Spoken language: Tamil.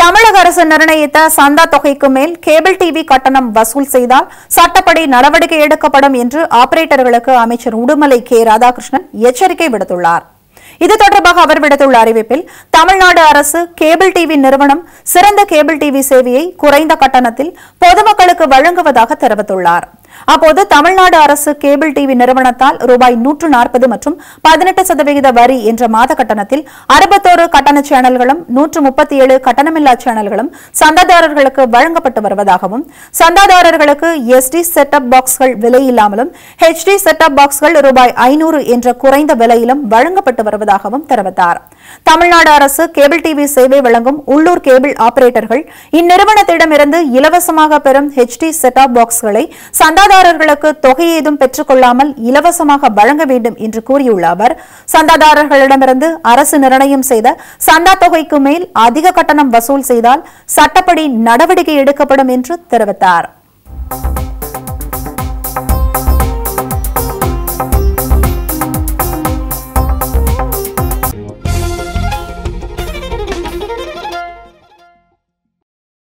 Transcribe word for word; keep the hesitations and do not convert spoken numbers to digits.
தமிழக அரசு நிர்ணயித்த சந்தா தொகைக்கு மேல் கேபிள் டிவி கட்டணம் வசூல் செய்தால் சட்டப்படி நடவடிக்கை எடுக்கப்படும் என்று ஆபரேட்டர்களுக்கு அமைச்சர் உடுமலை கே ராதாகிருஷ்ணன் எச்சரிக்கை விடுத்துள்ளார். இது தொடர்பாக அவர் விடுத்துள்ள அறிவிப்பில், தமிழ்நாடு அரசு கேபிள் டிவி நிறுவனம் சிறந்த கேபிள் டிவி சேவையை குறைந்த கட்டணத்தில் பொதுமக்களுக்கு வழங்குவதாக தெரிவித்துள்ளார். அப்போது தமிழ்நாடு அரசு கேபிள் டிவி நிறுவனத்தால் ரூபாய் நூற்று நாற்பது மற்றும் பதினெட்டு சதவீத வரி என்ற மாத கட்டணத்தில் அறுபத்தோரு கட்டண சேனல்களும் நூற்று முப்பத்தி ஏழு கட்டணமில்லா சேனல்களும் சந்தாதாரர்களுக்கு வழங்கப்பட்டு வருவதாகவும், சந்தாதாரர்களுக்கு எஸ்டி செட்டப் பாக்ஸ்கள் விலையில்லாமலும் ஹெச்டி செட்டப் பாக்ஸ்கள் ரூபாய் ஐநூறு என்ற குறைந்த விலையிலும் வழங்கப்பட்டு வருவதாகவும் தெரிவித்தார். தமிழ்நாடு அரசு கேபிள் டிவி சேவை வழங்கும் உள்ளூர் கேபிள் ஆபரேட்டர்கள் இந்நிறுவனத்திடமிருந்து இலவசமாக பெறும் ஹெச்டி செட்டாப் பாக்ஸ்களை சந்தாதாரர்களுக்கு தொகை ஏதும் பெற்றுக் கொள்ளாமல் இலவசமாக வழங்க வேண்டும் என்று கூறியுள்ள அவர், சந்தாதாரர்களிடமிருந்து அரசு நிர்ணயம் செய்த சந்தா தொகைக்கு மேல் அதிக கட்டணம் வசூல் செய்தால் சட்டப்படி நடவடிக்கை எடுக்கப்படும் என்று தெரிவித்தார்.